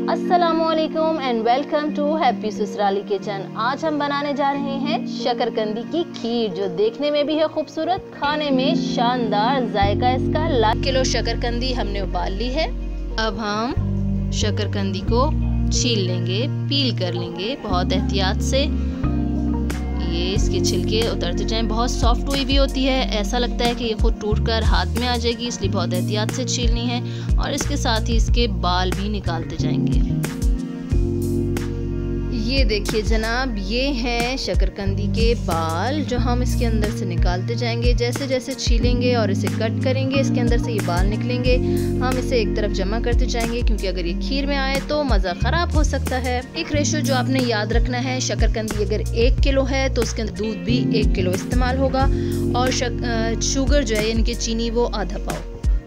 अस्सलामुअलैकुम and welcome to Happy Sasurali Kitchen. आज हम बनाने जा रहे हैं शकरकंदी की खीर, जो देखने में भी है खूबसूरत, खाने में शानदार, जायका इसका 1 किलो शकरकंदी हमने उबाल ली है। अब हम शकरकंदी को छील लेंगे, पील कर लेंगे बहुत एहतियात से। ये इसके छिलके उतरते जाएं। बहुत सॉफ्ट हुई भी होती है, ऐसा लगता है कि ये खुद टूटकर हाथ में आ जाएगी, इसलिए बहुत एहतियात से छीलनी है। और इसके साथ ही इसके बाल भी निकालते जाएंगे। ये देखिए जनाब, ये हैं शकरकंदी के बाल जो हम इसके अंदर से निकालते जाएंगे। जैसे जैसे छीलेंगे और इसे कट करेंगे, इसके अंदर से ये बाल निकलेंगे। हम इसे एक तरफ जमा करते जाएंगे, क्योंकि अगर ये खीर में आए तो मज़ा ख़राब हो सकता है। एक रेशो जो आपने याद रखना है, शकरकंदी अगर 1 किलो है तो उसके अंदर दूध भी 1 किलो इस्तेमाल होगा, और शुगर जो है यानी कि चीनी वो आधा पाव।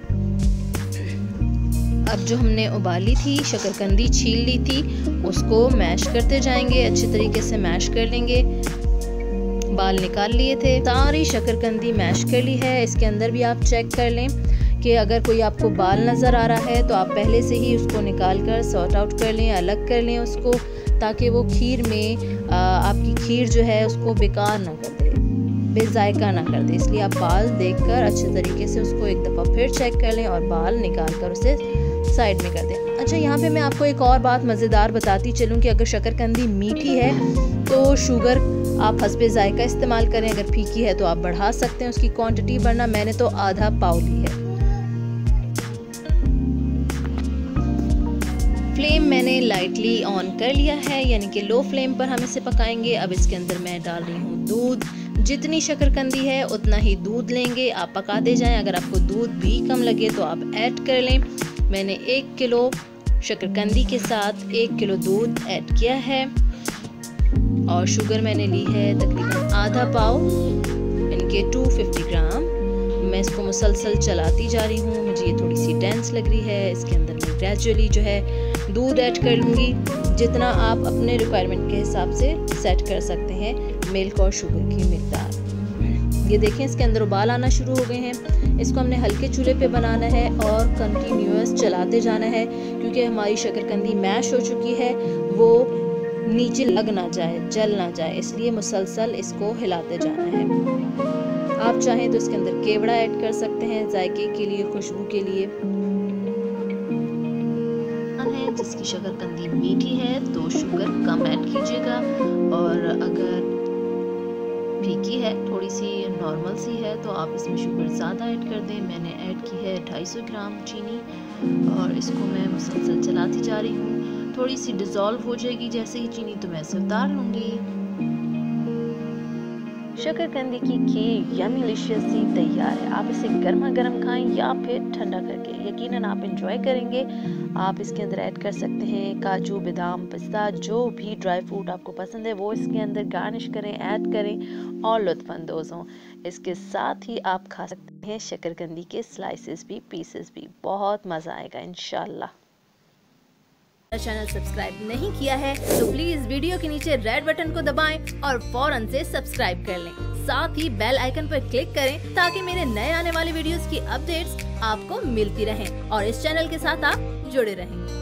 अब जो हमने उबाली थी शकरकंदी, छील ली थी, उसको मैश करते जाएंगे, अच्छे तरीके से मैश कर लेंगे। बाल निकाल लिए थे, सारी शकरकंदी मैश कर ली है। इसके अंदर भी आप चेक कर लें कि अगर कोई आपको बाल नज़र आ रहा है तो आप पहले से ही उसको निकाल कर सॉर्ट आउट कर लें, अलग कर लें उसको, ताकि वो खीर में आपकी खीर जो है उसको बेकार ना कर दे, बेजायका ना कर दे। इसलिए आप बाल देखकर अच्छे तरीके से उसको एक दफ़ा फिर चेक कर लें और बाल निकाल कर उसे साइड में कर दें। अच्छा, यहाँ पे मैं आपको एक और बात मज़ेदार बताती चलूँ कि अगर शकरकंदी मीठी है तो शुगर आप हस्बे जायका इस्तेमाल करें, अगर फीकी है तो आप बढ़ा सकते हैं उसकी क्वांटिटी, वरना मैंने तो आधा पाव ली है। फ्लेम मैंने लाइटली ऑन कर लिया है, यानी कि लो फ्लेम पर हम इसे पकाएंगे। अब इसके अंदर मैं डाल रही हूँ दूध। जितनी शकरकंदी है उतना ही दूध लेंगे, आप पकाते जाएं। अगर आपको दूध भी कम लगे तो आप ऐड कर लें। मैंने 1 किलो शकरकंदी के साथ 1 किलो दूध ऐड किया है, और शुगर मैंने ली है तकरीबन आधा पाव, यानी कि 250 ग्राम। मैं इसको मुसलसल चलाती जा रही हूँ, मुझे ये थोड़ी सी डेंस लग रही है। इसके अंदर मैं ग्रेजुअली जो है दूध ऐड कर लूँगी, जितना आप अपने रिक्वायरमेंट के हिसाब से सेट कर सकते हैं मिल्क और शुगर की मिकदार। ये देखें, इसके अंदर उबाल आना शुरू हो गए हैं। इसको हमने हल्के चूल्हे पे बनाना है और कंटिन्यूअस चलाते जाना है, क्योंकि हमारी शकरकंदी मैश हो चुकी है, वो नीचे लग ना जाए, जल ना जाए, इसलिए मुसलसल इसको हिलाते जाना है। आप चाहें तो इसके अंदर केवड़ा ऐड कर सकते हैं जायके के लिए, खुशबू के लिए। जिसकी शकरकंदी मीठी है तो शुगर कम ऐड कीजिएगा, और अगर फीकी है, थोड़ी सी नॉर्मल सी है, तो आप इसमें शुगर ज़्यादा ऐड कर दें। मैंने ऐड की है 250 ग्राम चीनी, और इसको मैं मुसलसल चलाती जा रही हूँ। थोड़ी सी डिज़ोल्व हो जाएगी जैसे ही चीनी, तो मैं इसे उतार लूँगी। शकरकंदी की खीर यमीलिशियस सी तैयार है। आप इसे गर्मा गर्म खाएं या फिर ठंडा करके, यकीनन आप इंजॉय करेंगे। आप इसके अंदर ऐड कर सकते हैं काजू, बादाम, पिस्ता, जो भी ड्राई फ्रूट आपको पसंद है वो इसके अंदर गार्निश करें, ऐड करें और लुत्फ़अंदोज़ हों। इसके साथ ही आप खा सकते हैं शकरकंदी के स्लाइसेस भी, पीसेस भी। बहुत मज़ा आएगा इंशाल्लाह। चैनल सब्सक्राइब नहीं किया है तो प्लीज वीडियो के नीचे रेड बटन को दबाएं और फौरन से सब्सक्राइब कर लें। साथ ही बेल आइकन पर क्लिक करें ताकि मेरे नए आने वाले वीडियोस की अपडेट्स आपको मिलती रहें और इस चैनल के साथ आप जुड़े रहें।